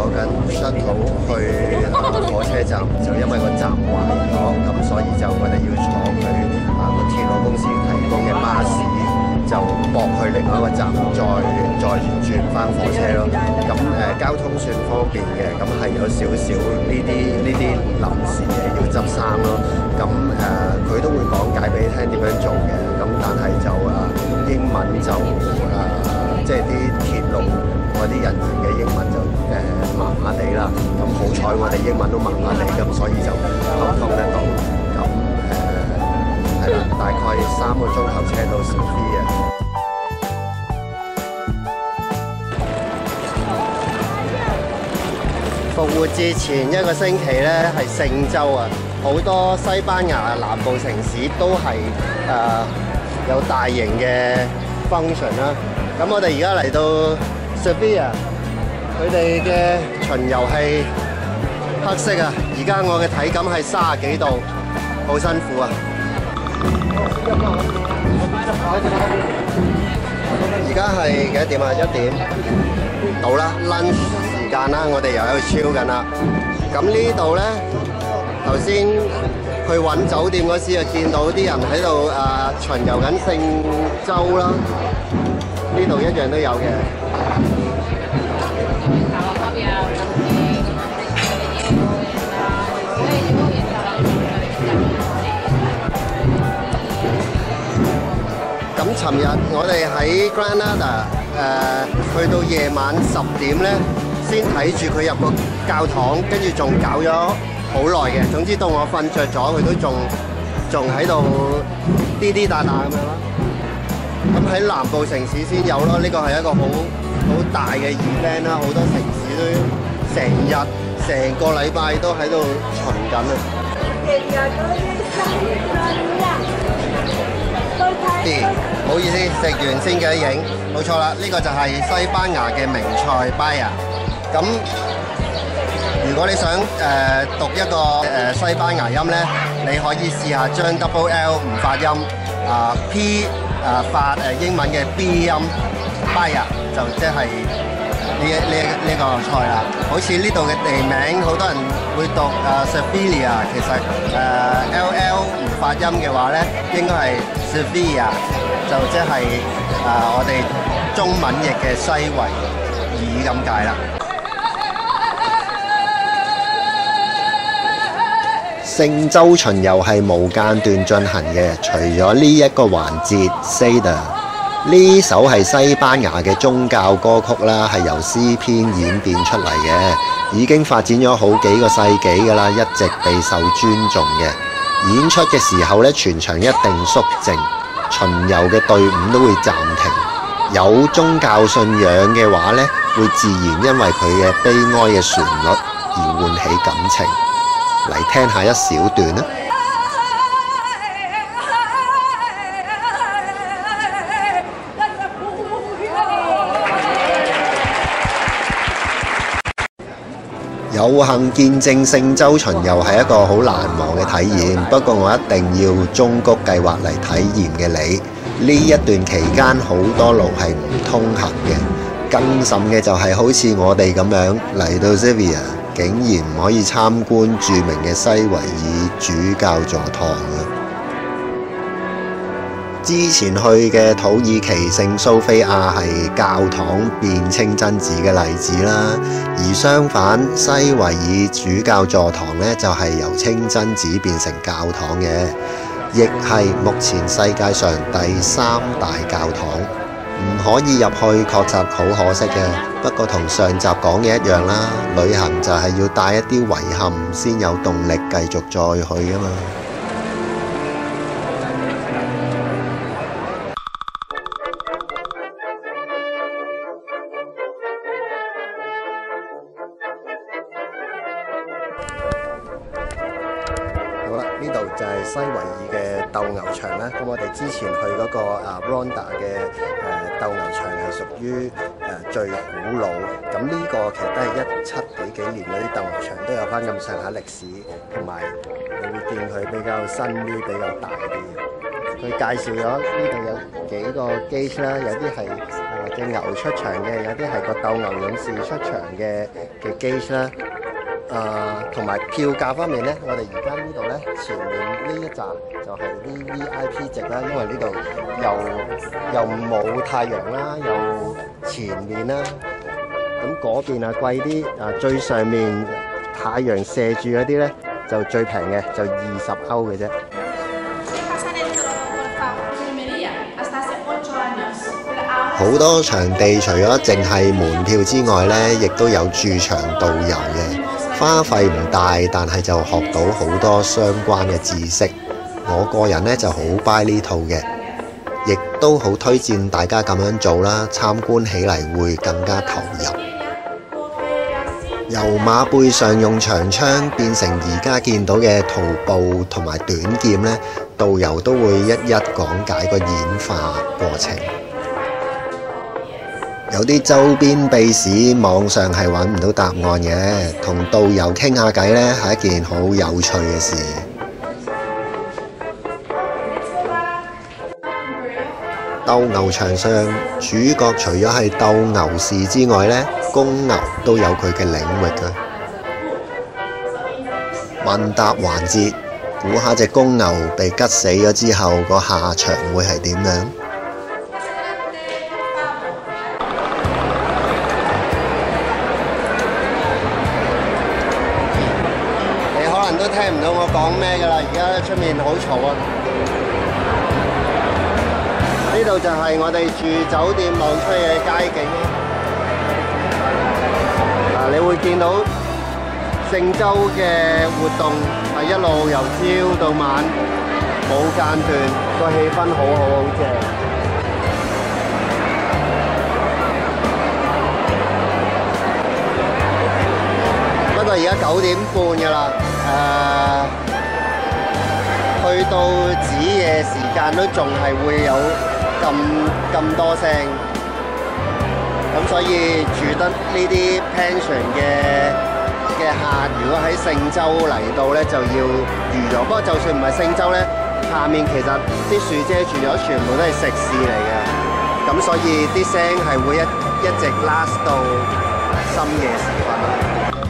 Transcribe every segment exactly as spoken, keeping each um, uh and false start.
坐緊 shuttle 去啊火車站，就因為個站壞咗，咁所以就我哋要坐佢啊個鐵路公司提供嘅巴士，就駁去另外一個站，再再轉翻火車咯。咁誒、呃、交通算方便嘅，咁係有少少呢啲呢啲臨時嘢要執生咯。咁誒佢都會講解俾你聽點樣做嘅，咁但係就誒、啊、英文就誒、啊、即係啲鐵路嗰啲人員嘅英文就誒麻麻地啦。咁好彩我哋英文都麻麻地，咁所以就溝通得到。咁誒係啦，大概三個鐘頭車到 Sofia。復活節前一個星期咧係聖週啊，好多西班牙南部城市都係誒、呃、有大型嘅 function 啦。咁我哋而家嚟到 Sevilla， 佢哋嘅巡遊係黑色啊。而家我嘅體感係三十幾度，好辛苦啊！而家係幾多點啊？一點到啦 ，lunch 時間啦，我哋又喺度超緊啦。咁呢度咧，頭先去揾酒店嗰時啊，見到啲人喺度誒巡遊緊聖週啦，呢度一樣都有嘅。咁尋日我哋喺 Granada 誒、呃、去到夜晚十點咧，先睇住佢入個教堂，跟住仲搞咗好耐嘅。總之到我瞓着咗，佢都仲仲喺度滴滴答答咁樣咯。咁喺南部城市先有咯，呢個係一個好好大嘅 event 啦，好多城市都成日成個禮拜都喺度巡緊啊！唔好意思，食完先記得影，冇錯啦，呢個就係西班牙嘅名菜 Paella。咁如果你想誒、呃、讀一個誒、呃、西班牙音咧，你可以試下將 double L 唔發音，啊、呃、P 啊、呃、發誒英文嘅 B 音 Paella 就即係呢呢呢個菜啦。好似呢度嘅地名，好多人會讀誒 Sevilla， 其實誒、呃、L L 唔發音嘅話咧，應該係 Sevilla， 就即係誒我哋中文譯嘅西維爾咁解啦。聖週巡遊係無間斷進行嘅，除咗呢一個環節 Seder， 呢首係西班牙嘅宗教歌曲啦，係由詩篇演變出嚟嘅，已經發展咗好幾個世紀㗎啦，一直備受尊重嘅。演出嘅時候呢，全場一定肅靜，巡遊嘅隊伍都會暫停。有宗教信仰嘅話呢，會自然因為佢嘅悲哀嘅旋律而喚起感情。嚟聽下一小段啦。有幸見證聖週巡遊係一個好難忘嘅體驗，不過我一定要忠告計劃嚟體驗嘅你，呢一段期間好多路係唔通行嘅，更甚嘅就係好似我哋咁樣嚟到 Sevilla，竟然唔可以參觀著名嘅西維爾主教座堂啊！之前去嘅土耳其聖蘇菲亞係教堂變清真寺嘅例子啦，而相反西維爾主教座堂呢，就係由清真寺變成教堂嘅，亦係目前世界上第三大教堂。唔可以入去確實好可惜嘅，不過同上集講嘅一樣啦，旅行就係要帶一啲遺憾先有動力繼續再去㗎嘛。好啦，呢度就係西維爾嘅鬥牛場啦。咁我哋之前去嗰個啊 Ronda 嘅誒鬥牛場係屬於誒最古老。咁呢個其實都係一七幾幾年嗰啲鬥牛場都有翻咁上下歷史，同埋你會見佢比較新啲、比較大啲。佢介紹咗呢度有幾個 gate 啦，有啲係誒隻牛出場嘅，有啲係個鬥牛勇士出場嘅嘅 gauge 啦。誒同埋票價方面咧，我哋而家呢度咧前面呢一站就係啲 V I P 席啦，因為呢度又又冇太陽啦，又前面啦，咁嗰邊啊貴啲，啊最上面太陽射住嗰啲咧就最平嘅，就二十歐嘅啫。好多場地除咗淨係門票之外咧，亦都有駐場導遊嘅。花費唔大，但係就學到好多相關嘅知識。我個人呢就好 buy 呢套嘅，亦都好推薦大家咁樣做啦，參觀起嚟會更加投入。由馬背上用長槍變成而家見到嘅徒步同埋短劍呢，導遊都會一一講解個演化過程。有啲周邊秘史網上係揾唔到答案嘅，同導遊傾下偈呢係一件好有趣嘅事。鬥牛場上主角除咗係鬥牛士之外呢，公牛都有佢嘅領域㗎。問答環節，估下隻公牛被吉死咗之後個下場會係點樣？都聽唔到我講咩㗎啦！而家出面好嘈啊！呢度就係我哋住酒店望出嘅街景。嗱，你會見到聖週嘅活動係一路由朝到晚冇間斷，個氣氛好好好正。不過而家九點半㗎啦。誒、uh, 去到子夜時間都仲係會有咁咁多聲，咁所以住得呢啲 pension 嘅嘅客，如果喺聖週嚟到咧，就要預咗。不過就算唔係聖週咧，下面其實啲樹遮住咗，全部都係食肆嚟嘅，咁所以啲聲係會一一直 last 到深夜時分。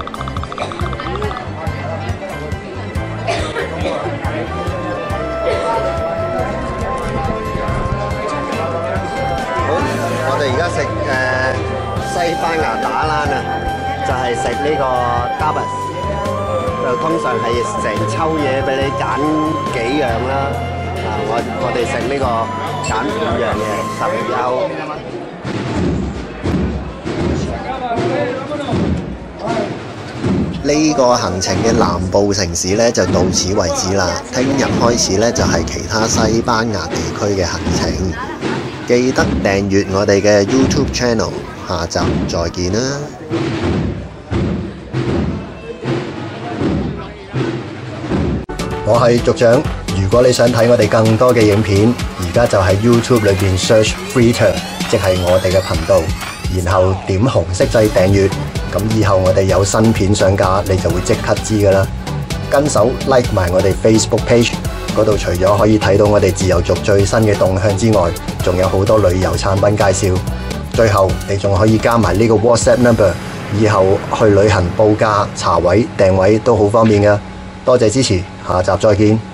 我哋而家食誒西班牙打冷啊，就係食呢個 tapas，就通常係成抽嘢俾你揀幾樣啦。啊，我我哋食呢個揀五樣嘢，十二歐。呢個行程嘅南部城市呢，就到此為止啦。聽日開始呢，就係其他西班牙地區嘅行程。記得訂閱我哋嘅 YouTube channel， 下集再見啦！我係族長，如果你想睇我哋更多嘅影片，而家就喺 YouTube 裏邊 search Freeturn， 即係我哋嘅頻道，然後點紅色掣訂閱，咁以後我哋有新片上架，你就會即刻知㗎啦。跟手 like 埋我哋 Facebook page。嗰度除咗可以睇到我哋自由族最新嘅動向之外，仲有好多旅遊產品介紹。最後你仲可以加埋呢個 WhatsApp number， 以後去旅行報價、查位、訂位都好方便㗎。多謝支持，下集再見。